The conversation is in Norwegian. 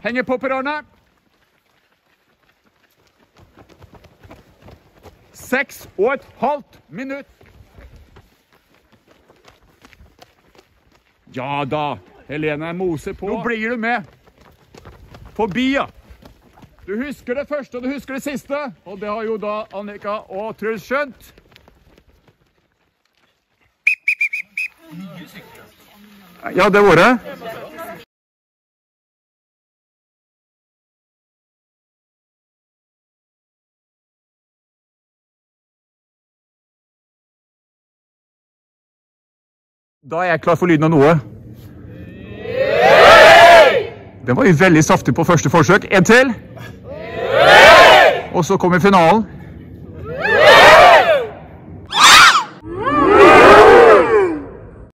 Henger på perrongen. 6,5 minutter. Ja da, Helene moser på. Nå blir du med. Forbi, ja. Du husker det første, og du husker det siste. Og det har jo da Annika og Truls skjønt. Ja, det var det. Da er jeg klar for lyden av noe. Den var jo veldig saftig på første forsøk. En til. Og så kommer finalen.